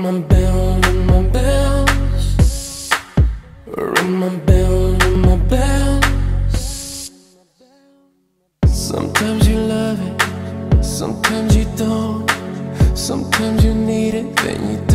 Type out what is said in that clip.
my bell, ring my bells. Ring my bell, ring my bells. Sometimes you love it, sometimes you don't. Sometimes you need it, then you don't.